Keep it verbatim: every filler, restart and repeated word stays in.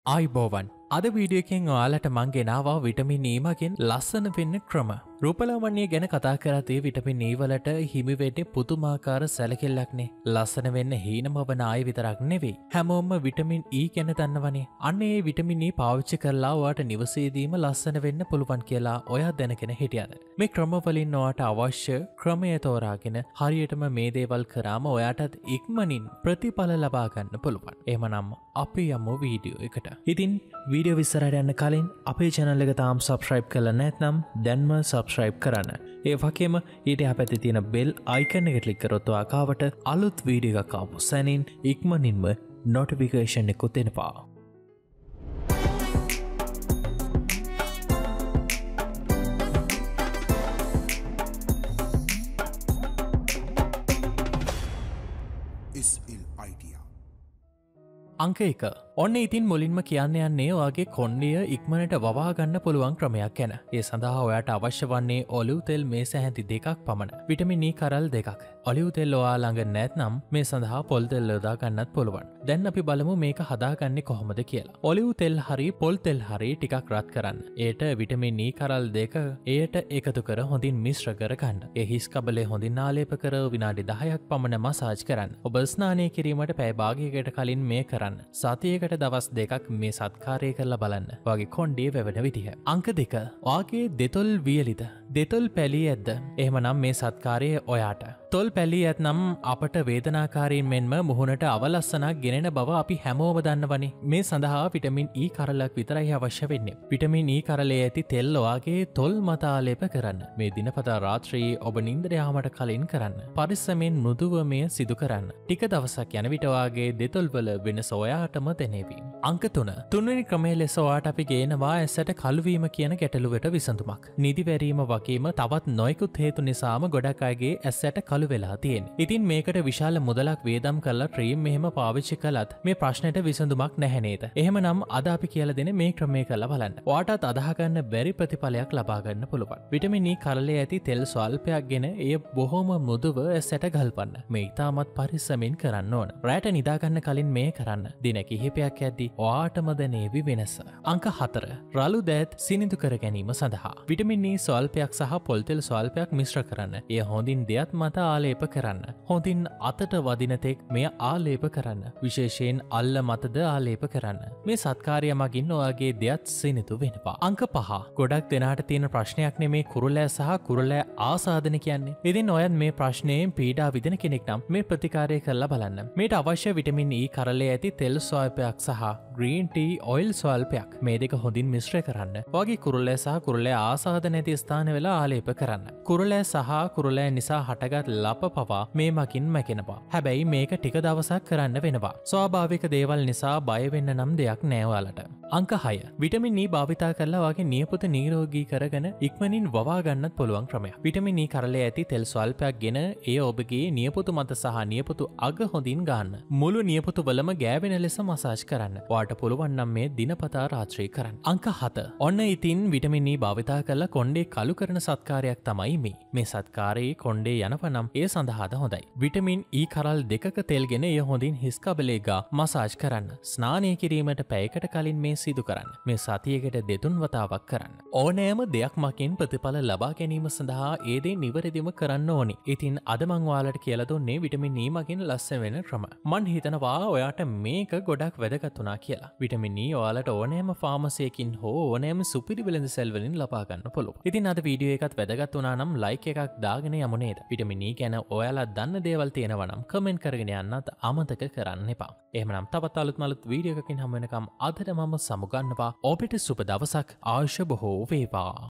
ආයිබෝවන් අද වීඩියෝ එකෙන් ඔයාලට මං ගෙනාවා විටමින් E මගින් ලස්සන වෙන්න ක්‍රම. රූපලාවන්‍ය ගැන කතා කරද්දී විටමින් E වලට හිමි වෙන්නේ පුදුමාකාර සැලකිල්ලක්නේ. ලස්සන වෙන්න හීනම වන ආය විතරක් නෙවෙයි. හැමෝම විටමින් E ගැන දන්නවනේ. අන්න ඒ විටමින් E පාවිච්චි කරලා ඔයාට නිවසේදීම ලස්සන වෙන්න පුළුවන් කියලා ඔයා දැනගෙන හිටියද? මේ ක්‍රම වලින් ඔයාට අවශ්‍ය ක්‍රමය තෝරාගෙන හරියටම මේ දේවල් කරාම ඔයාටත් ඉක්මනින් ප්‍රතිඵල ලබා ගන්න පුළුවන්. එහෙමනම් අපි යමු වීඩියෝ එකට. ඉතින් වීඩියෝ විස්තරයට යන්න කලින් අපේ channel එක තාම subscribe කරලා නැත්නම් දැන්ම subscribe කරන්න. ඒ වගේම ඊට යහපැත්තේ තියෙන bell icon එක click කරොත් ඔයාට අලුත් වීඩියෝ එකක් ආපු සැනින් ඉක්මනින්ම notification එකක් එනවා. අංක එක. ඔන්න ඉතින් මුලින්ම කියන්න යන්නේ ඔයාගේ කොණ්ඩය ඉක්මනට වවා ගන්න පුළුවන් ක්‍රමයක් ගැන. ඒ සඳහා ඔයාට අවශ්‍ය වන්නේ ඔලිව් තෙල් මේස හැඳි දෙකක් පමණ. විටමින් E කරල් දෙකක්. ඔලිව් තෙල් ඔයා ළඟ නැත්නම් මේ සඳහා පොල් තෙල් යොදා ගන්නත් පුළුවන්. දැන් අපි බලමු මේක හදාගන්නේ කොහොමද කියලා. ඔලිව් තෙල් හරි පොල් තෙල් හරි ටිකක් රත් කරන්න. ඒට විටමින් E කරල් දෙක එයට එකතු කර හොඳින් මිශ්‍ර කර ගන්න. ඒ හිස් කබලේ හොඳින් ආලේප කර විනාඩි දහයක් පමණ මසාජ් කරන්න. ඔබ ස්නානය කිරීමට පැය භාගයකට කලින් මේ කරන්න. සතියකට දවස් දෙකක් මේ සත්කාරය කරලා බලන්න. ඔයාගේ කොණ්ඩේ වැවෙන විදිහ. අංක දෙක. ඔයාගේ දෙතොල් වියලිද? දෙතොල් පැලී ඇද්ද? එහෙමනම් මේ සත්කාරය ඔයාට. තොල් පැලී ඇත්නම් අපට වේදනාකාරීන් මෙන්ම මුහුණට අවලස්සනක් ගෙනෙන බව අපි හැමෝම දන්නවනේ. මේ සඳහා විටමින් E කරලක් විතරයි අවශ්‍ය වෙන්නේ. විටමින් E කරලේ ඇති තෙල් ඔයාගේ තොල් මත ආලේප කරන්න. මේ දිනපතා රාත්‍රියේ ඔබ නිින්දට යාමට කලින් කරන්න. පරිස්සමෙන් මෘදුව මෙය සිදු කරන්න. ටික දවසක් යන විට ඔයාගේ දෙතොල් වල වෙනස ඔයාටම දැනෙවි. අංක තුන. තුන්වෙනි ක්‍රමයේ ලෙස ඔයාට අපි ගේනවා ඇසට කළුවීම කියන ගැටලුවට විසඳුමක්. නිදි වැරීම වගේම තවත් නොයෙකුත් හේතු නිසාම ගොඩක් අයගේ ඇසට කළු වෙලා තියෙන්නේ. ඉතින් මේකට විශාල මුදලක් වේදම් කරලා ක්‍රීම් මෙහෙම පාවිච්චි කළත් මේ ප්‍රශ්නෙට විසඳුමක් නැහැ නේද? එහෙමනම් අද අපි කියලා දෙන මේ ක්‍රමය කරලා බලන්න. ඔයාටත් අදාහ ගන්න බැරි ප්‍රතිඵලයක් ලබා ගන්න පුළුවන්. විටමින් E කරලේ ඇති තෙල් ස්වල්පයක් ගෙන එය බොහොම මෘදුව ඇසට ගල්පන්න. මේ ඉතාමත් පරිස්සමෙන් කරන්න ඕන. රැට නිදා ගන්න කලින් මේ කරන්න. දින කිහිපයක් යද්දී ඔයාටම දැනේවි වෙනස. අංක හතර. රළු දෑත් සිනිඳු කර ගැනීම සඳහා විටමින් E ස්වල්පයක් සහ පොල් තෙල් ස්වල්පයක් මිශ්‍ර කරන්න. එය හොඳින් දෙයත් මත ආලේප කරන්න. හොඳින් අතට වදින තෙක් මෙය ආලේප කරන්න. විශේෂයෙන් අල්ල මතද ආලේප කරන්න. මේ සත්කාරය මගින් ඔයාගේ දෙයත් සිනිඳු වෙනවා. අංක පහ. ගොඩක් දෙනාට තියෙන ප්‍රශ්නයක් නෙමේ කුරුල්ලෑ සහ කුරුල්ලෑ ආසාදන කියන්නේ. ඉතින් ඔයත් මේ ප්‍රශ්නයෙන් පීඩා විඳින කෙනෙක් නම් මේ ප්‍රතිකාරය කරලා බලන්න. මේට අවශ්‍ය විටමින් E කරලේ ඇති තෙල් ස්වල්පයක් සහ ග්‍රීන් ටී ඔයිල් ස්වල්පයක් මේ දෙක හොඳින් මිශ්‍ර කරන්න. ඔයාගේ කුරුල්ලෑ සහ කුරුල්ලෑ ආසාදන නැති ස්ථාන වල ආලේප කරන්න. කුරුල්ලෑ සහ කුරුල්ලෑ නිසා හටගත් ලප පවා මේ මකින් මැකෙනවා. හැබැයි මේක ටික දවසක් කරන්න වෙනවා. ස්වාභාවික දේවල් නිසා බය වෙන්න නම් දෙයක් නෑ ඔයාලට. අංක හය. විටමින් E භාවිතා කරලා ඔයාගේ නියපොත නිරෝගී කරගෙන ඉක්මනින් වවා ගන්නත් පුළුවන් ක්‍රමයක්. විටමින් E කරලේ ඇති තෙල් ස්වල්පයක් ගෙන එය ඔබගේ නියපොතු මත සහ නියපොතු අග හොඳින් ගන්න. මුළු නියපොතු වලම ගෑවෙන ලෙස මසාජ් කරන්න. ඔයාට පුළුවන් නම් මේ දිනපතා රාත්‍රී කරන්න. අංක හත. ඔන්න ඉතින් විටමින් E භාවිතා කරලා කොණ්ඩේ කළු කරන සත්කාරයක් තමයි මේ. මේ සත්කාරයේ කොණ්ඩේ යනවනම් ඒ සඳහාද හොඳයි. විටමින් E කරල් දෙකක තෙල් ගෙන එය හොඳින් හිස් කබලේ ගා මසාජ් කරන්න. ස්නානය කිරීමට පැයකට කලින් මේ සිදු කරන්න. මේ සතියකට දෙතුන් වතාවක් කරන්න. ඕනෑම දෙයක් මකින් ප්‍රතිඵල ලබා ගැනීම සඳහා ඒ දේ නිවැරදිව කරන්න ඕනි. ඉතින් අද මං ඔයාලට කියලා දුන්නේ විටමින් E මගින් ලස්සන වෙන ක්‍රම. මන් හිතනවා ඔයාට මේක ගොඩක් වැදගත් වුණා කියලා. විටමින් E ඔයාලට ඕනෑම ෆාමසියකින් හෝ ඕනෑම සුපිරි වෙළඳසැල් වලින් ලබා ගන්න පුළුවන්. ඉතින් අද වීඩියෝ එකත් වැදගත් වුණා නම් ලයික් එකක් දාගෙන යමු නේද? විටමින් E ගැන ඔයාලා දන්න දේවල් තියෙනවා නම් කමෙන්ට් කරගෙන යන්නත් අමතක කරන්න එපා. එහෙමනම් තවත් අලුත් මලුත් වීඩියෝ එකකින් හමු වෙනකම් අදට මම සමුගන්නවා. ඔබට සුබ දවසක්. ආයුෂ බොහෝ වේවා.